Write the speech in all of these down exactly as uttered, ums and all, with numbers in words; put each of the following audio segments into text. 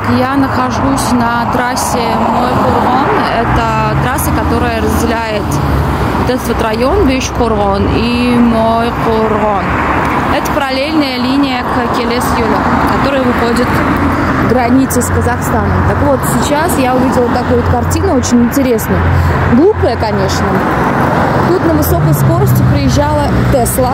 я нахожусь на трассе Мой-Кургон. Это трасса, которая разделяет вот этот вот район Бейш-Кургон и Мой-Кургон. Это параллельная линия к Келес-Юлу, которая выходит к границе с Казахстаном. Так вот, сейчас я увидела такую вот картину, очень интересную. Глупая, конечно. Тут на высокой скорости приезжала Тесла.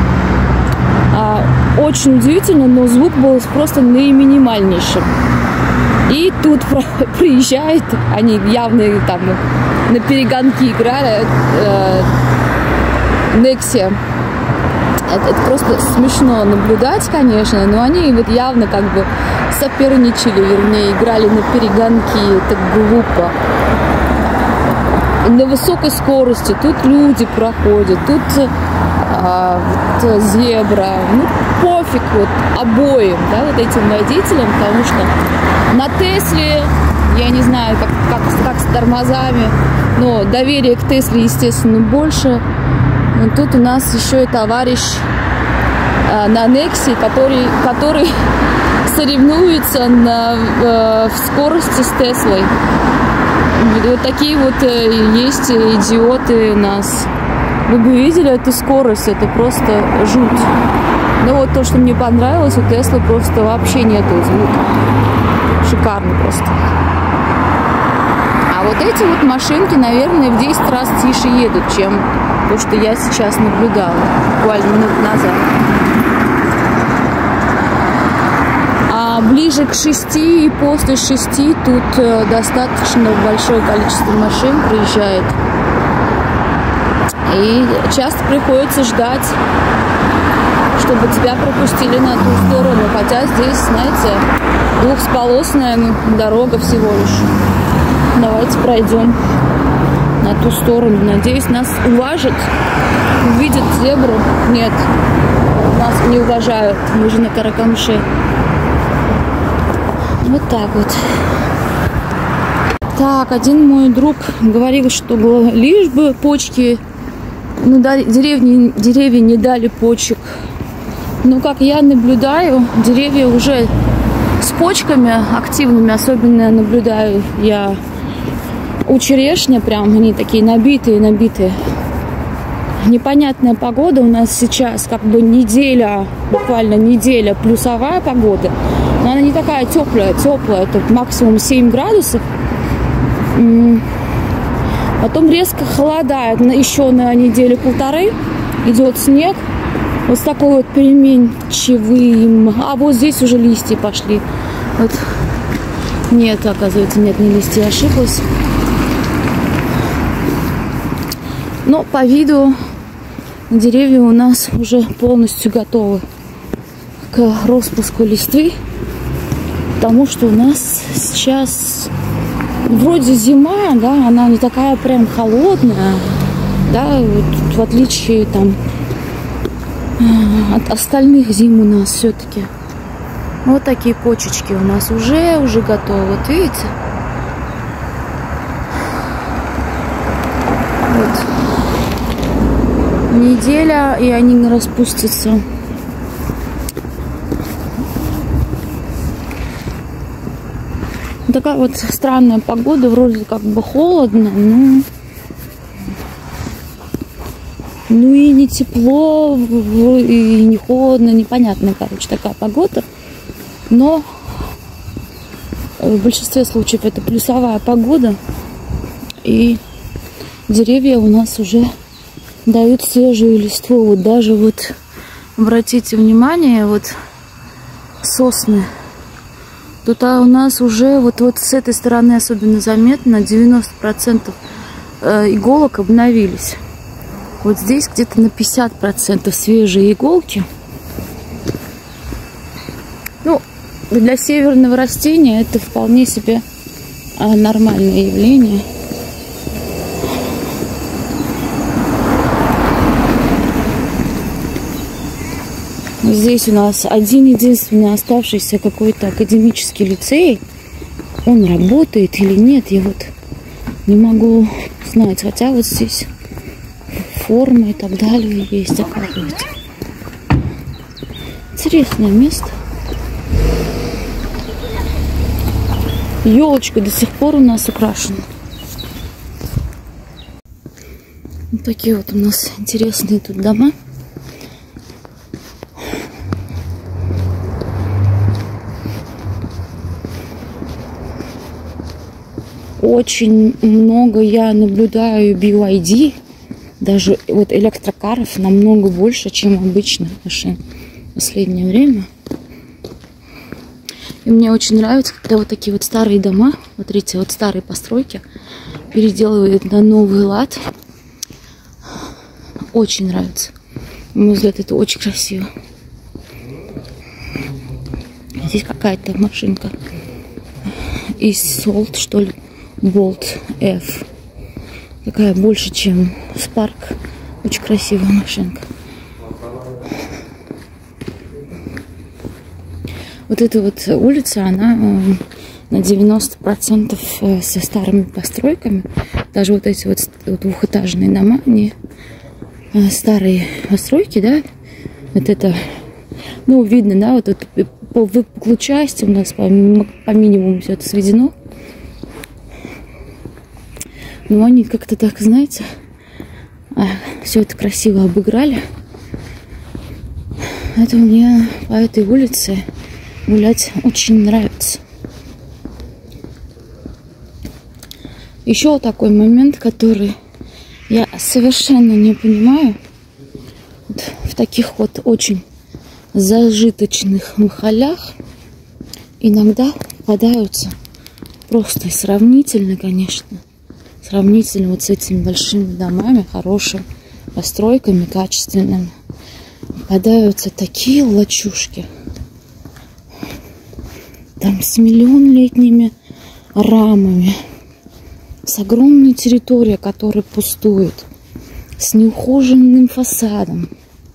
Очень удивительно, но звук был просто наиминимальнейшим. И тут приезжает, они явно там на перегонки играли, э, Nexia. Это, это просто смешно наблюдать, конечно, но они вот явно как бы соперничали, вернее, играли на перегонки. Это глупо. На высокой скорости тут люди проходят, тут а, вот, зебра. Ну, пофиг вот обоим, да, вот этим водителям, потому что на Тесле, я не знаю, как, как, как с тормозами, но доверие к Тесле, естественно, больше. Но тут у нас еще и товарищ а, на Нексе, который, который соревнуется на, в, в скорости с Теслой. Вот такие вот есть идиоты у нас. Вы бы видели эту скорость, это просто жуть. Но вот то, что мне понравилось, у Теслы просто вообще нету звука. Шикарно просто. А вот эти вот машинки, наверное, в десять раз тише едут, чем то, что я сейчас наблюдала буквально минут назад. А ближе к шести и после шести тут э, достаточно большое количество машин приезжает. И часто приходится ждать, чтобы тебя пропустили на ту сторону. Хотя здесь, знаете, двухсполосная дорога всего лишь. Давайте пройдем на ту сторону. Надеюсь, нас уважат, увидят зебру. Нет, нас не уважают. Мы же на Каракамыше. Вот так вот. Так, один мой друг говорил, что лишь бы почки, ну, деревни, деревья не дали почек. Ну, как я наблюдаю, деревья уже с почками активными, особенно наблюдаю я у черешни, прям они такие набитые, набитые. Непонятная погода у нас сейчас, как бы неделя, буквально неделя, плюсовая погода. Но она не такая теплая, теплая, тут максимум семь градусов. Потом резко холодает, еще на неделю-полторы идет снег. Вот такой вот переменчивый. А вот здесь уже листья пошли. Вот. Нет, оказывается, нет, не листья, ошиблась. Но по виду деревья у нас уже полностью готовы к распуску листвы. Потому что у нас сейчас вроде зима, да, она не такая прям холодная, да, вот, в отличие там от остальных зим у нас все-таки. Вот такие почечки у нас уже, уже готовы, вот видите? Вот. Неделя, и они распустятся. Такая вот странная погода, вроде как бы холодно, но ну и не тепло, и не холодно, непонятная, короче, такая погода. Но в большинстве случаев это плюсовая погода, и деревья у нас уже дают свежую листву. Вот даже вот обратите внимание, вот сосны. Тут а у нас уже вот, вот с этой стороны особенно заметно, девяносто процентов иголок обновились. Вот здесь где-то на пятьдесят процентов свежие иголки. Ну, для северного растения это вполне себе нормальное явление. Здесь у нас один единственный оставшийся какой-то академический лицей. Он работает или нет, я вот не могу знать. Хотя вот здесь форма и так далее есть, оказывается. Интересное место. Елочка до сих пор у нас украшена. Вот такие вот у нас интересные тут дома. Очень много я наблюдаю би вай ди, даже вот электрокаров намного больше, чем обычных машин в последнее время. И мне очень нравится, когда вот такие вот старые дома, смотрите, вот старые постройки переделывают на новый лад. Очень нравится. На мой взгляд, это очень красиво. Здесь какая-то машинка из Солт, что ли, Болт F. Такая больше, чем Spark. Очень красивая машинка. Вот эта вот улица, она на девяносто процентов со старыми постройками. Даже вот эти вот двухэтажные дома, они старые постройки, да. Вот это, ну, видно, да, вот это, по выпуклой части у нас по, по минимуму все это сведено. Но они как-то так, знаете, все это красиво обыграли. Это мне по этой улице гулять очень нравится. Еще такой момент, который я совершенно не понимаю. Вот в таких вот очень зажиточных махалях иногда попадаются просто сравнительно, конечно, сравнительно вот с этими большими домами, хорошими постройками, качественными, попадаются такие лачушки. Там с миллионлетними рамами, с огромной территорией, которая пустует, с неухоженным фасадом.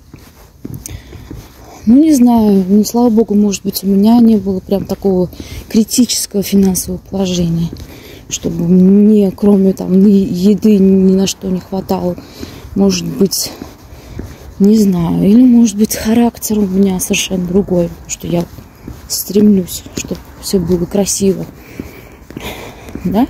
Ну, не знаю, ну, слава богу, может быть, у меня не было прям такого критического финансового положения, чтобы мне, кроме там еды, ни на что не хватало. Может быть, не знаю, или, может быть, характер у меня совершенно другой, потому что я стремлюсь, чтобы все было красиво, да?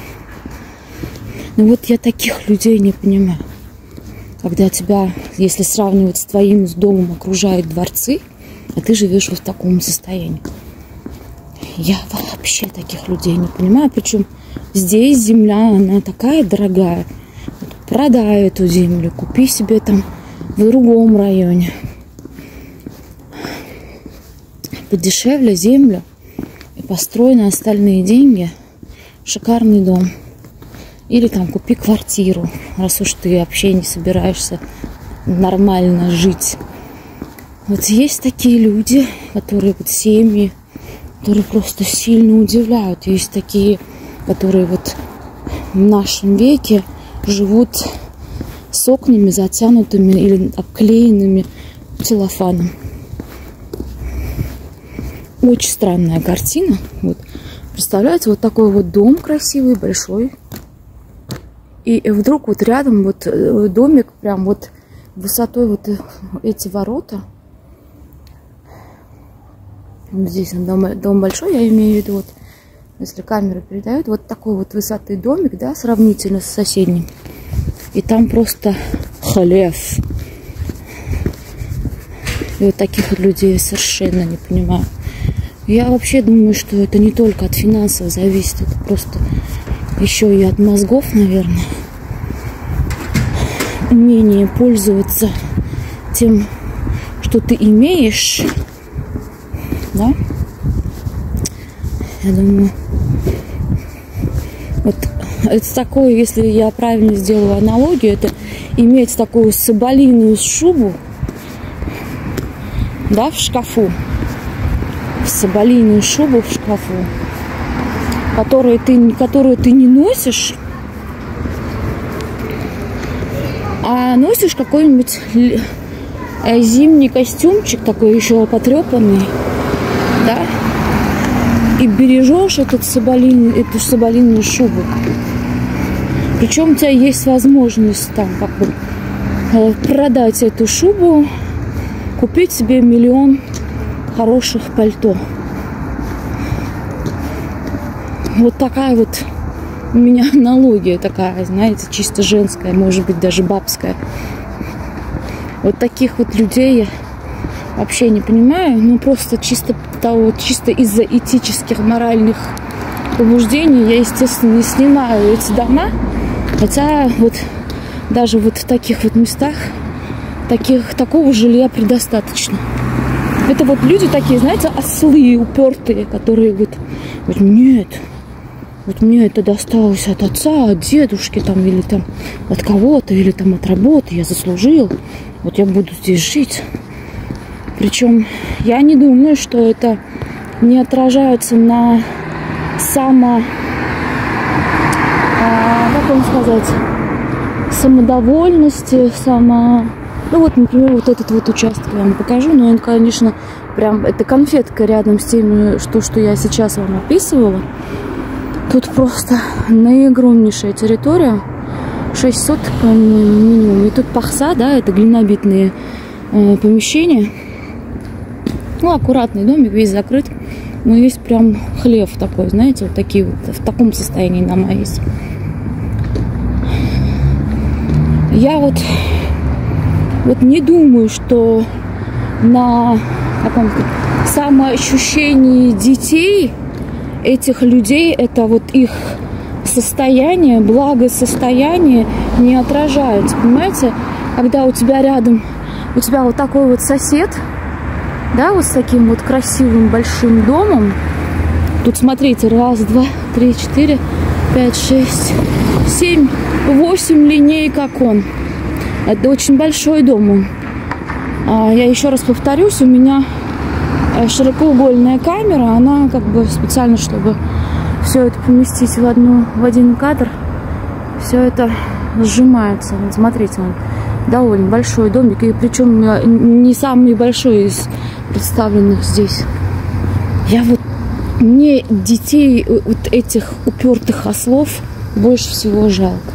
Но вот я таких людей не понимаю. Когда тебя, если сравнивать с твоим с домом, окружают дворцы, а ты живешь вот в таком состоянии. Я вообще таких людей не понимаю. Причем здесь земля, она такая дорогая. Вот продай эту землю, купи себе там в другом районе. Подешевле землю и построй на остальные деньги шикарный дом. Или там купи квартиру, раз уж ты вообще не собираешься нормально жить. Вот есть такие люди, которые вот семьи, которые просто сильно удивляют. Есть такие, которые вот в нашем веке живут с окнами затянутыми или обклеенными целлофаном. Очень странная картина. Вот. Представляете, вот такой вот дом красивый, большой. И вдруг вот рядом вот домик, прям вот высотой вот эти ворота. Здесь дом, дом большой, я имею в виду, вот, если камера передает, вот такой вот высоты домик, да, сравнительно с соседним. И там просто хлев. И вот таких вот людей я совершенно не понимаю. Я вообще думаю, что это не только от финансов зависит, это просто еще и от мозгов, наверное. Умение пользоваться тем, что ты имеешь, да? Я думаю, вот это такое, если я правильно сделала аналогию, это иметь такую соболиную шубу, да, в шкафу, соболиную шубу в шкафу, которую ты, которую ты не носишь, а носишь какой-нибудь зимний костюмчик, такой еще потрепанный, да, и бережешь этот соболин, эту соболиную шубу. Причем у тебя есть возможность там как бы продать эту шубу, купить себе миллион хороших пальто. Вот такая вот у меня аналогия такая, знаете, чисто женская, может быть, даже бабская. Вот таких вот людей я вообще не понимаю, ну просто чисто, того, чисто из-за этических, моральных побуждений я, естественно, не снимаю эти дома, хотя вот даже вот в таких вот местах таких, такого жилья предостаточно. Это вот люди такие, знаете, ослы упертые, которые вот, вот нет, вот мне это досталось от отца, от дедушки, там, или там от кого-то, или там от работы, я заслужил, вот я буду здесь жить. Причем я не думаю, что это не отражается на само, а, как вам сказать, самодовольности, само... Ну вот, например, вот этот вот участок я вам покажу, но он, конечно, прям, это конфетка рядом с тем, что, что я сейчас вам описывала. Тут просто наигромнейшая территория, шесть соток, по-моему, минимум. И тут пахса, да, это глинобитные э, помещения. Ну, аккуратный домик, весь закрыт. Но есть прям хлев такой, знаете, вот такие вот, в таком состоянии дома есть. Я вот, вот не думаю, что на каком-то самоощущении детей этих людей это вот их состояние, благосостояние не отражается, понимаете? Когда у тебя рядом, у тебя вот такой вот сосед, да, вот с таким вот красивым большим домом. Тут смотрите, раз, два, три, четыре, пять, шесть, семь, восемь линеек окон. Это очень большой дом. Я еще раз повторюсь, у меня широкоугольная камера, она как бы специально, чтобы все это поместить в, одну, в один кадр, все это сжимается. Вот смотрите, он довольно большой домик, и причем не самый большой из представленных здесь. Я вот, мне детей вот этих упертых ослов больше всего жалко.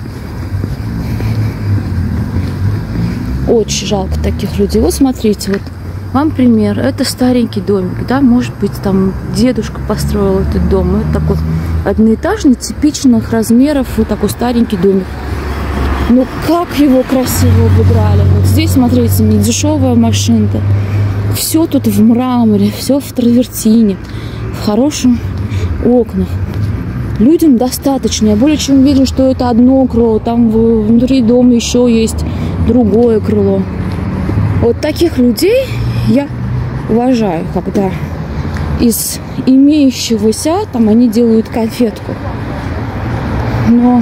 Очень жалко таких людей. Вот смотрите, вот вам пример. Это старенький домик, да, может быть, там дедушка построил этот дом. Это такой одноэтажный, типичных размеров, вот такой старенький домик. Ну, как его красиво обыграли. Вот здесь, смотрите, не дешевая машинка. Все тут в мраморе, все в травертине, в хороших окнах. Людям достаточно. Я более чем уверен, что это одно крыло. Там внутри дома еще есть другое крыло. Вот таких людей я уважаю, когда из имеющегося там они делают конфетку. Но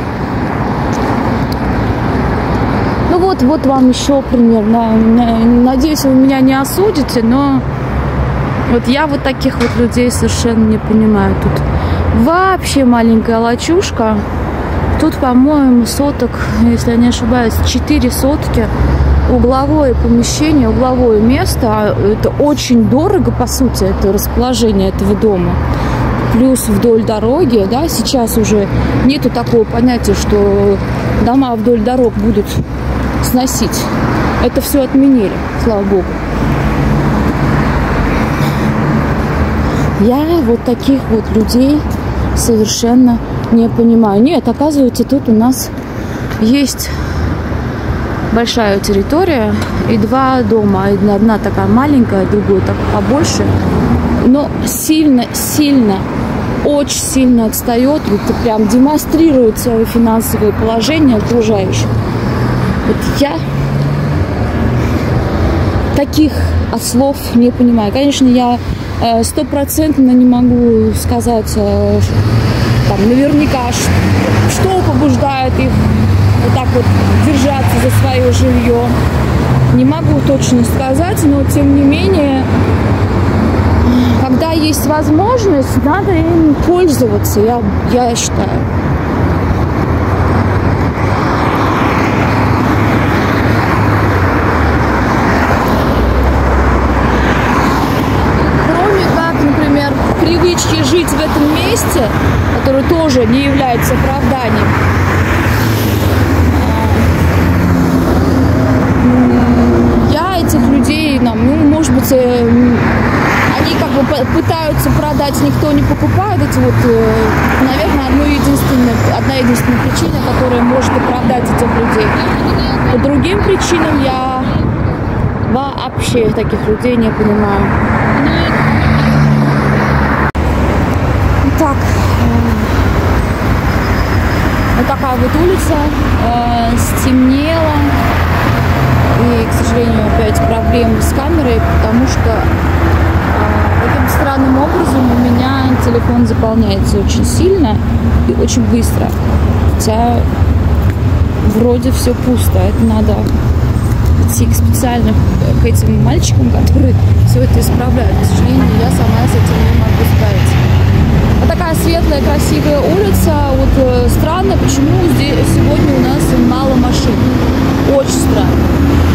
ну вот, вот вам еще пример. Надеюсь, вы меня не осудите, но вот я вот таких вот людей совершенно не понимаю. Тут вообще маленькая лачушка. Тут, по-моему, соток, если я не ошибаюсь, четыре сотки. Угловое помещение, угловое место. Это очень дорого, по сути, это расположение этого дома. Плюс вдоль дороги, да, сейчас уже нету такого понятия, что дома вдоль дорог будут сносить. Это все отменили, слава богу. Я вот таких вот людей совершенно не понимаю. Нет, оказывается, тут у нас есть большая территория и два дома. Одна такая маленькая, другая так побольше. Но сильно, сильно, очень сильно отстает. Вот прям демонстрирует свое финансовое положение окружающих. Вот я таких ослов не понимаю. Конечно, я стопроцентно не могу сказать там, наверняка, что побуждает их вот так вот держаться за свое жилье. Не могу точно сказать, но тем не менее, когда есть возможность, надо им пользоваться, я, я считаю. Привычки жить в этом месте, которое тоже не является оправданием. Я этих людей, ну, может быть, они как бы пытаются продать, никто не покупает. Эти вот, наверное, одну единственную, одна единственная причина, которая может оправдать этих людей. По другим причинам я вообще таких людей не понимаю. Так, вот такая вот улица, э, стемнело, и, к сожалению, опять проблемы с камерой, потому что э, таким странным образом у меня телефон заполняется очень сильно и очень быстро, хотя вроде все пусто. Это надо идти к специальным, к этим мальчикам, которые все это исправляют. К сожалению, я сама с этим не могу справиться. Вот такая светлая, красивая улица. Вот э, странно, почему здесь сегодня у нас мало машин. Очень странно.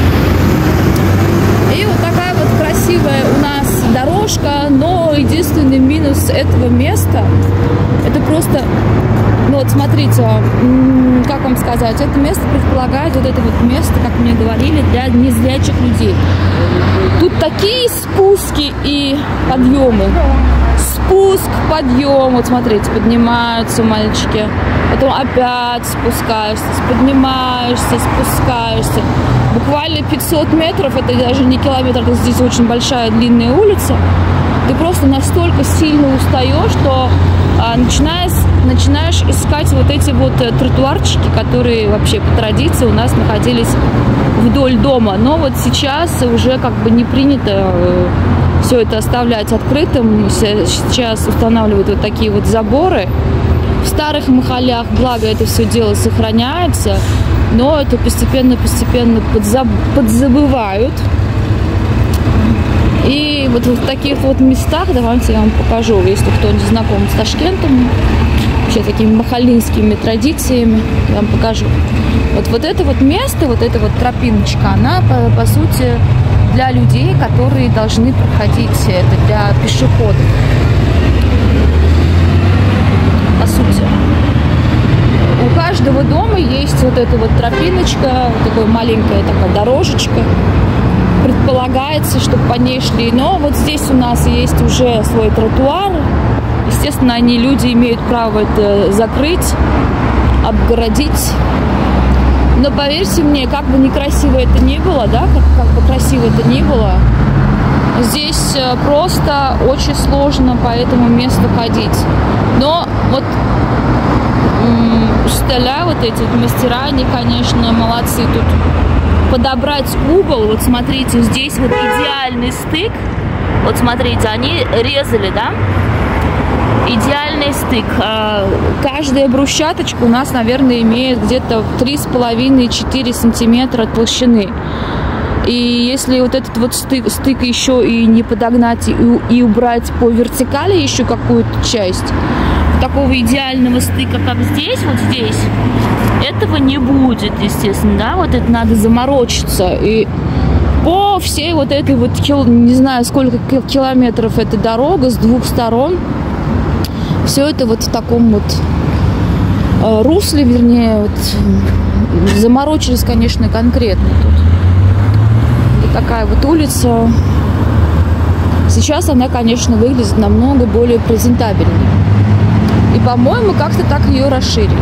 И вот такая вот красивая у нас дорожка, но единственный минус этого места, это просто, ну вот смотрите, как вам сказать, это место предполагает, вот это вот место, как мне говорили, для незрячих людей. Тут такие спуски и подъемы. Спуск, подъем, вот смотрите, поднимаются мальчики, потом опять спускаешься, поднимаешься, спускаешься. Буквально пятьсот метров, это даже не километр, это здесь очень большая длинная улица. Ты просто настолько сильно устаешь, что а, начинаешь, начинаешь искать вот эти вот тротуарчики, которые вообще по традиции у нас находились вдоль дома. Но вот сейчас уже как бы не принято все это оставлять открытым. Сейчас устанавливают вот такие вот заборы. В старых махалях, благо, это все дело сохраняется, но это постепенно-постепенно подзаб... подзабывают. И вот в таких вот местах, давайте я вам покажу, если кто не знаком с Ташкентом, вообще такими махалинскими традициями, я вам покажу. Вот, вот это вот место, вот эта вот тропиночка, она, по, по сути, для людей, которые должны проходить, это для пешеходов. По сути. У каждого дома есть вот эта вот тропиночка, вот такая маленькая такая дорожечка. Предполагается, чтобы по ней шли. Но вот здесь у нас есть уже свой тротуар. Естественно, они, люди имеют право это закрыть, обгородить. Но поверьте мне, как бы некрасиво это ни было, да, как, как бы красиво это ни было, здесь просто очень сложно по этому месту ходить. Но вот учителя, вот эти вот мастера, они, конечно, молодцы. Тут подобрать угол, вот смотрите, здесь вот идеальный стык. Вот смотрите, они резали, да? Идеальный стык. Каждая брусчаточка у нас, наверное, имеет где-то три с половиной — четыре сантиметра толщины. И если вот этот вот стык, стык еще и не подогнать, и, и убрать по вертикали еще какую-то часть, такого идеального стыка, как здесь, вот здесь, этого не будет, естественно, да, вот это надо заморочиться. И по всей вот этой вот, не знаю, сколько километров эта дорога с двух сторон, все это вот в таком вот э, русле, вернее, вот, заморочились, конечно, конкретно тут. Вот такая вот улица. Сейчас она, конечно, выглядит намного более презентабельнее. И, по-моему, как-то так ее расширили.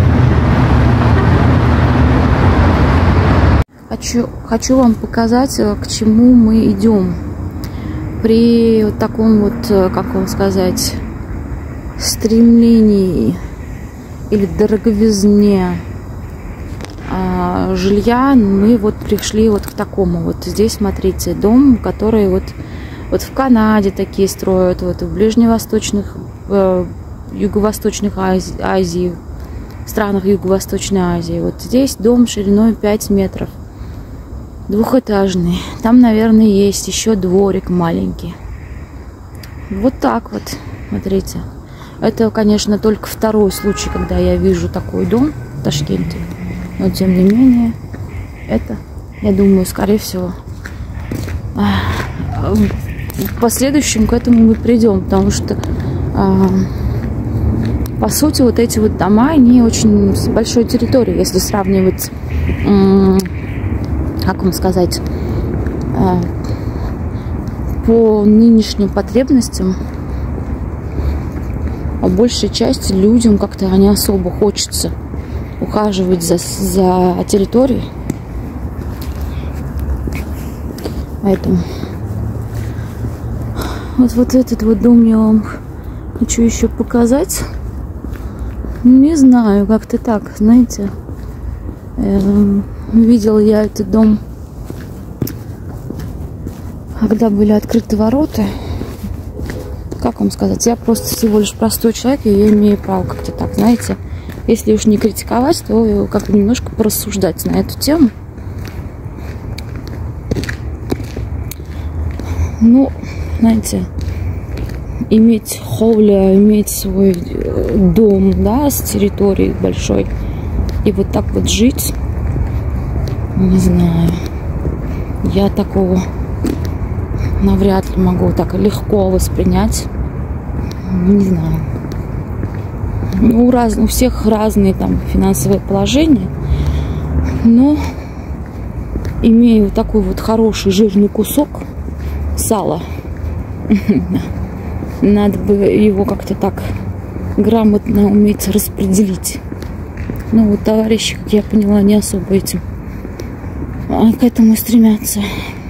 Хочу, хочу вам показать, к чему мы идем. При вот таком вот, как вам сказать, стремлении или дороговизне а, жилья, мы вот пришли вот к такому. Вот здесь, смотрите, дом, который вот, вот в Канаде такие строят, вот в ближневосточных, э, юго-восточных Азии, Азии, в странах Юго-Восточной Азии. Вот здесь дом шириной пять метров, двухэтажный. Там, наверное, есть еще дворик маленький. Вот так вот, смотрите. Это, конечно, только второй случай, когда я вижу такой дом в Ташкенте. Но, тем не менее, это, я думаю, скорее всего, в последующем к этому мы придем, потому что, по сути, вот эти вот дома, они очень с большой территорией, если сравнивать, как вам сказать, по нынешним потребностям, по большей части людям как-то не особо хочется ухаживать за, за территорией. Поэтому вот, вот этот вот дом я вам хочу еще показать. Не знаю, как-то так, знаете. Э, видела я этот дом, когда были открыты ворота. Как вам сказать? Я просто всего лишь простой человек, и я имею право как-то так, знаете. Если уж не критиковать, то как-то немножко порассуждать на эту тему. Ну, знаете, иметь ховля, иметь свой дом, да, с территорией большой, и вот так вот жить, не знаю, я такого навряд ли могу так легко воспринять, не знаю. Ну, раз, у всех разные там финансовые положения, но имея вот такой вот хороший жирный кусок сала, надо бы его как-то так грамотно уметь распределить. Ну вот товарищи, как я поняла, не особо этим к этому стремятся.